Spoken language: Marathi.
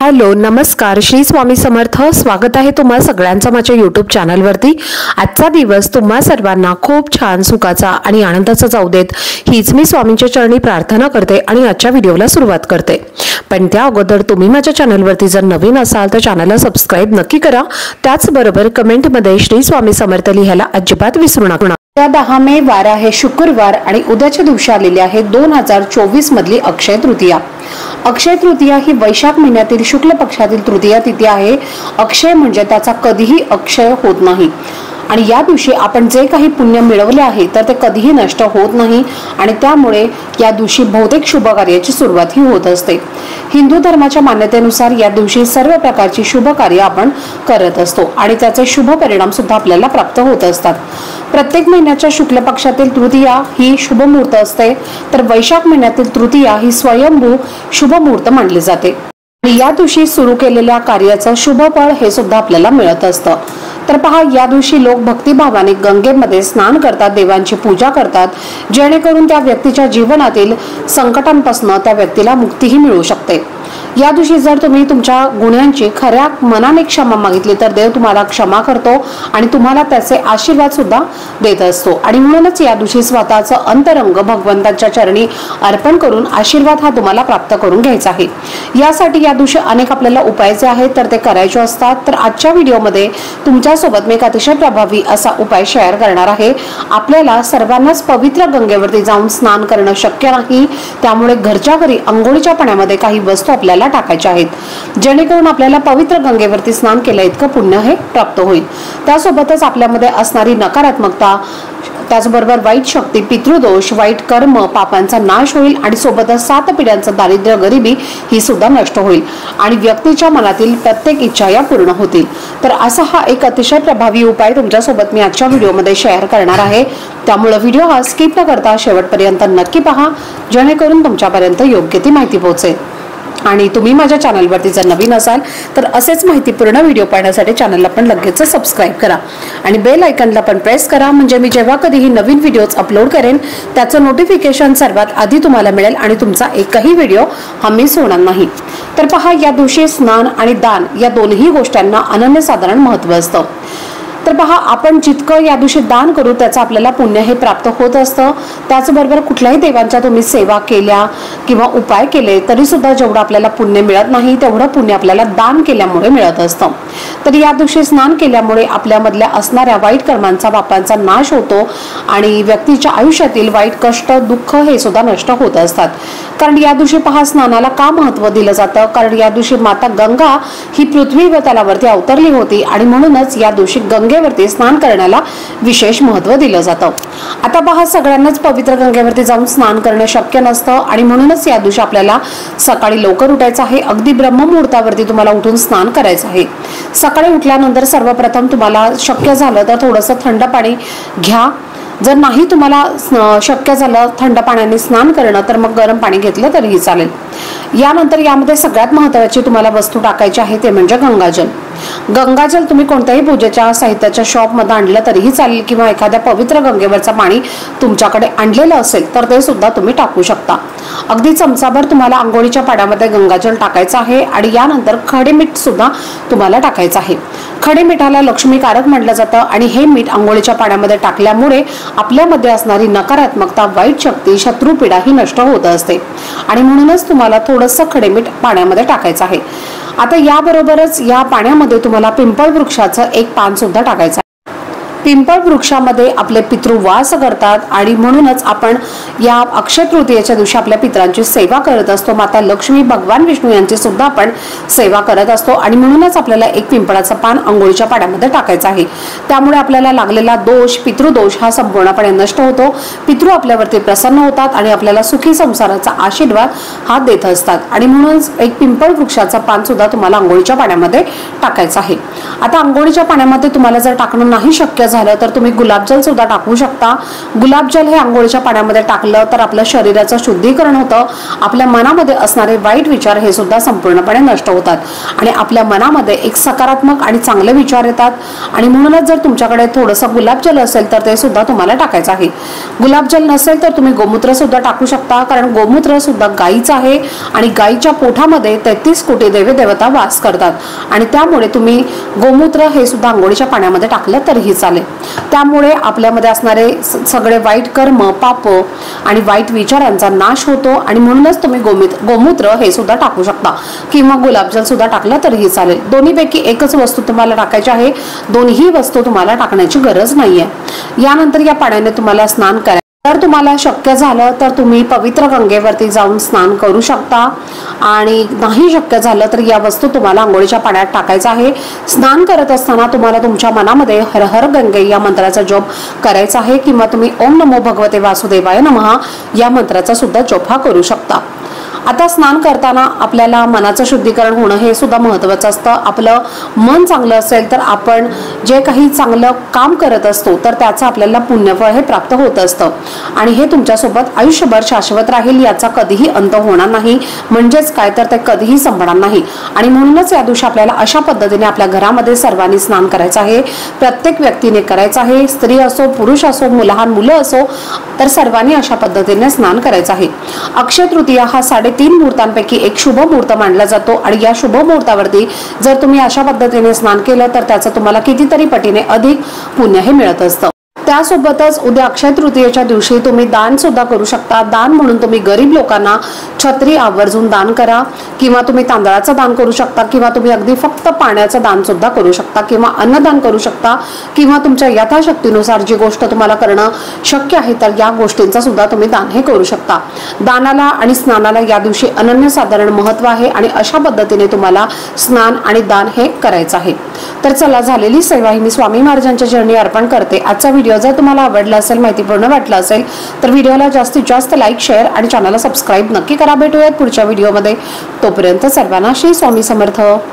हॅलो नमस्कार श्री स्वामी समर्थ। स्वागत आहे तुम्हा सगळ्यांचं माझ्या YouTube चॅनलवरती। आजचा दिवस तुम्हा सर्वांना खूप छान सुखाचा आणि आनंदाचा जाऊ देत हीच मी स्वामींच्या चरणी प्रार्थना करते आणि आजच्या व्हिडिओला सुरुवात करते। पण त्या अगोदर तुम्ही माझ्या चॅनलवरती जर नवीन असाल तर चॅनलला सबस्क्राइब नक्की करा। त्याचबरोबर कमेंटमध्ये श्री स्वामी समर्थ लिहायला अजिबात विसरू नका। 10 मे वार आहे शुक्रवार आणि उद्याच्या दिवशी आलेली आहे 2024 मधली अक्षय तृतीया। अक्षय तृतीया ही वैशाख महिन्यातील शुक्ल पक्षातील तृतीया तिथी आहे। अक्षय म्हणजे त्याचा कधीही अक्षय होत नाही आणि या दिवशी आपण जे काही पुण्य मिळवले आहे तर ते कधीही नष्ट होत नाही आणि त्यामुळे या दिवशी बहुतेक शुभ कार्याची सुरुवात ही होत असते। हिंदू धर्माच्या मान्यतेनुसार या दिवशी सर्व प्रकारची शुभ कार्य आपण करत असतो आणि त्याचे शुभ परिणाम सुद्धा आपल्याला प्राप्त होत असतात। प्रत्येक महिन्याच्या शुक्ल पक्षातील तृतीया ही शुभ मुहूर्त असते तर वैशाख महिन्यातील तृतीया ही स्वयंभू शुभ मुहूर्त मानली जाते आणि या दिवशी सुरू केलेल्या कार्याचं शुभ फळ हे सुद्धा आपल्याला मिळत असतं। तर पहा, या दिवशी लोक भक्तिभावाने गंगेमध्ये स्नान करतात, देवांची पूजा करतात, जेणेकरून त्या व्यक्तीच्या जीवनातील संकटांपासून त्या व्यक्तीला मुक्तीही मिळू शकते। या दिवशी जर तुम्ही तुमच्या गुन्ह्यांची खऱ्या मनाने क्षमा मागितली तर देव तुम्हाला क्षमा करतो आणि तुम्हाला त्याचे आशीर्वाद सुद्धा देत असतो आणि म्हणूनच या दिवशी स्वतःचं अंतरंग भगवंताच्या चरणी अर्पण करून आशीर्वाद हा तुम्हाला प्राप्त करून घ्यायचा आहे। यासाठी या दिवशी अनेक आपल्याला उपाय जे आहेत तर ते करायचे असतात। तर आजच्या व्हिडिओमध्ये तुमच्यासोबत मी एक अतिशय प्रभावी असा उपाय शेअर करणार आहे। आपल्याला सर्वांनाच पवित्र गंगेवरती जाऊन स्नान करणं शक्य नाही, त्यामुळे घरच्या घरी अंघोळीच्या पाण्यामध्ये काही वस्तू आपल्याला टाकायचे आहेत जेणेकरून आपल्याला पवित्र गंगेवरती स्नान केलं इतकं पुण्य हे प्राप्त होईल। त्यासोबतच आपल्यामध्ये असणारी नकारात्मकता, त्याचबरोबर वाईट शक्ती, पितृदोष, वाईट कर्म, पापांचा नाश होईल आणि सोबतच 7 पिढ्यांचं दारिद्र्य, गरिबी ही सुद्धा नष्ट होईल आणि व्यक्तीच्या मनातील प्रत्येक इच्छा या पूर्ण होतील। तर असा हा एक अतिशय प्रभावी उपाय तुमच्यासोबत मी आजच्या व्हिडिओमध्ये शेअर करणार आहे, त्यामुळे व्हिडिओ हा स्किप न करता शेवटपर्यंत नक्की पहा जेणेकरून तुमच्यापर्यंत योग्य ती माहिती पोहोचेल। आणि तुम्ही माझ्या चॅनलवरती जर नवीन असाल तर असेच माहितीपूर्ण व्हिडिओ पाहण्यासाठी चॅनलला पण लगेच सबस्क्राइब करा आणि बेल आयकॉनला पण प्रेस करा, म्हणजे मी जेव्हा कधीही नवीन व्हिडिओज अपलोड करेन त्याचं नोटिफिकेशन सर्वात आधी तुम्हाला मिळेल आणि तुमचा एकही व्हिडिओ हा मिस होणार नाही। तर पहा, या दिवशी स्नान आणि दान या दोन्ही गोष्टींना अनन्यसाधारण महत्त्व असतं। तर पहा, आपण जितकं या दिवशी दान करू त्याचं आपल्याला पुण्य हे प्राप्त होत असतं। त्याचबरोबर कुठल्याही देवांच्या तुम्ही सेवा केल्या किंवा उपाय केले तरी सुद्धा जेवढं आपल्याला पुण्य मिळत नाही तेवढं पुण्य आपल्याला दान केल्यामुळे मिळत असतं। तर या दिवशी स्नान केल्यामुळे आपल्यामधल्या असणाऱ्या वाईट कर्मांचा, पापांचा नाश होतो आणि व्यक्तीच्या आयुष्यातील वाईट कष्ट, दुःख हे सुद्धा नष्ट होत असतात। कारण या दिवशी पहा, स्नानाला का महत्त्व दिलं जातं, कारण या दिवशी माता गंगा ही पृथ्वी व तलावरती अवतरली होती आणि म्हणूनच या दिवशी गंगेवरती स्नान करण्याला विशेष महत्त्व दिलं जातं। आता पहा, सगळ्यांनाच पवित्र गंगेवरती जाऊन स्नान करणं शक्य नसतं आणि म्हणूनच या दिवशी आपल्याला सकाळी लवकर उठायचं आहे। अगदी ब्रह्ममुहूर्तावरती तुम्हाला उठून स्नान करायचं आहे। सकाळी उठल्यानंतर सर्वप्रथम तुम्हाला शक्य झालं तर थोडंसं थंड पाणी घ्या, जर नाही तुम्हाला शक्य झालं थंड पाण्याने स्नान करणं तर मग गरम पाणी घेतलं तरीही चालेल। यानंतर यामध्ये सगळ्यात महत्त्वाची तुम्हाला वस्तू टाकायची आहे ते म्हणजे गंगाजल। गंगाजल तुम्ही कोणत्याही पूजेच्या साहित्याच्या शॉपमध्ये आणलं तरीही चालेल किंवा एखाद्या पवित्र गंगेवरचं पाणी तुमच्याकडे आणलेलं असेल तर ते सुद्धा तुम्ही टाकू शकता। अगदी चमचाभर तुम्हाला आंघोळीच्या पाण्यामध्ये गंगाजल टाकायचं आहे आणि यानंतर खडे मीठ सुद्धा तुम्हाला टाकायचं आहे। खडे मिठाला लक्ष्मीकारक म्हटलं जातं आणि हे मीठ आंघोळीच्या पाण्यामध्ये टाकल्यामुळे आपल्यामध्ये असणारी नकारात्मकता, वाईट शक्ती, शत्रुपीडा ही नष्ट होत असते आणि म्हणूनच तुम्हाला थोडंसं खडे मीठ पाण्यामध्ये टाकायचं आहे। आता याबरोबरच या पाण्यामध्ये तुम्हाला पिंपळ वृक्षाचं एक पान सुद्धा टाकायचं आहे। पिंपळ वृक्षामध्ये आपले पितृ वास करतात आणि म्हणूनच आपण या अक्षय तृतीयेच्या दिवशी आपल्या पितरांची सेवा करत असतो। माता लक्ष्मी, भगवान विष्णू यांची सुद्धा आपण सेवा करत असतो आणि म्हणूनच आपल्याला एक पिंपळाचं पान अंघोळीच्या पाण्यामध्ये टाकायचं आहे। त्यामुळे आपल्याला लागलेला दोष, पितृदोष हा संपूर्णपणे नष्ट होतो। पितृ आपल्यावरती प्रसन्न होतात आणि आपल्याला सुखी संसाराचा आशीर्वाद हा देत असतात आणि म्हणूनच एक पिंपळ वृक्षाचं पान सुद्धा तुम्हाला अंघोळीच्या पाण्यामध्ये टाकायचं आहे। आता अंघोळीच्या पाण्यामध्ये तुम्हाला जर टाकणं नाही शक्य झालं तर तुम्ही गुलाबजल सुद्धा टाकू शकता। गुलाबजल हे अंघोळीच्या पाण्यामध्ये टाकलं तर आपल्या शरीराचं शुद्धीकरण होतं, आपल्या मनामध्ये असणारे वाईट विचार हे सुद्धा संपूर्णपणे नष्ट होतात आणि आपल्या मनामध्ये एक सकारात्मक आणि चांगले विचार येतात। आणि म्हणूनच जर तुमच्याकडे थोडंसं गुलाबजल असेल तर ते सुद्धा तुम्हाला टाकायचं आहे। गुलाबजल नसेल तर तुम्ही गोमूत्र सुद्धा टाकू शकता, कारण गोमूत्र सुद्धा गायीचं आहे आणि गायीच्या पोटामध्ये 33 कोटी देवी देवता वास करतात आणि त्यामुळे तुम्ही गोमूत्र हे सुद्धा अंघोळीच्या पाण्यामध्ये टाकलं तरीही चालेल। त्यामुळे आपल्यामध्ये असणारे सगळे वाईट कर्म, पाप आणि वाईट विचारांचा नाश होतो आणि म्हणूनच तुम्ही गोमूत्र हे सुद्धा टाकू शकता किंवा गुलाबजल सुद्धा टाकलं तरीही चालेल। दोन्हीपैकी एकच वस्तू तुम्हाला टाकायची आहे, दोन्ही वस्तू तुम्हाला टाकण्याची गरज नाहीये। यानंतर या पाण्याने तुम्हाला स्नान करा। जर तुम्हाला शक्य झालं तर तुम्ही पवित्र गंगेवरती जाऊन स्नान करू शकता आणि नाही शक्य झालं तर या वस्तू तुम्हाला अंघोळीच्या पाण्यात टाकायचा आहे। स्नान करत असताना तुम्हाला तुमच्या मनामध्ये हर हर गंगे या मंत्राचा जप करायचा आहे किंवा तुम्ही ओम नमो भगवते वासुदेवाय नमः या मंत्राचा सुद्धा जप करू शकता। आता स्नान करताना आपल्याला मनाचं शुद्धीकरण होणं हे सुद्धा महत्त्वाचं असतं। आपलं मन चांगलं असेल तर आपण जे काही चांगलं काम करत असतो तर त्याचं आपल्याला पुण्यफळ हे प्राप्त होत असतं आणि हे तुमच्यासोबत आयुष्यभर शाश्वत राहील, याचा कधीही अंत होणार नाही, म्हणजेच काय तर ते कधीही संपणार नाही। आणि म्हणूनच या दिवशी आपल्याला अशा पद्धतीने आपल्या घरामध्ये सर्वांनी स्नान करायचं आहे, प्रत्येक व्यक्तीने करायचं आहे, स्त्री असो पुरुष असो लहान मुलं असो तर सर्वांनी अशा पद्धतीने स्नान करायचं आहे। अक्षय तृतीया हा 3.5 मुहूर्तांपैकी एक शुभ मुहूर्त मानला जातो आणि या शुभ मुहूर्तावरती जर तुम्ही अशा पद्धतीने स्नान केलं तर त्याचं तुम्हाला कितीतरी पटीने अधिक पुण्य हे मिळत असतं। त्यासोबतच उद्या अक्षय तृतीयेच्या दिवशी तुम्ही दान सुद्धा करू शकता। दान म्हणून तुम्ही गरीब लोकांना छत्री आवर्जून दान करा किंवा तुम्ही तांदळाचं दान करू शकता किंवा तुम्ही अगदी फक्त पाण्याचं दान सुद्धा करू शकता किंवा अन्नदान करू शकता किंवा तुमच्या यथाशक्तीनुसार जी गोष्ट तुम्हाला करणं शक्य आहे तर या गोष्टींचा सुद्धा तुम्ही दान हे करू शकता। दानाला आणि स्नानाला या दिवशी अनन्यसाधारण महत्त्व आहे आणि अशा पद्धतीने तुम्हाला स्नान आणि दान हे करायचं आहे। तर चला, झालेली सेवा ही मी स्वामी महाराजांच्या चरणी अर्पण करते। आजचा व्हिडिओ जर तुम्हाला आवडला असेल, माहितीपूर्ण वाटला असेल तर व्हिडिओला जास्तीत जास्त लाईक, शेअर आणि चॅनलला सबस्क्राईब नक्की करा। भेटूयात पुढच्या व्हिडिओमध्ये, तोपर्यंत सर्वांना श्री स्वामी समर्थ।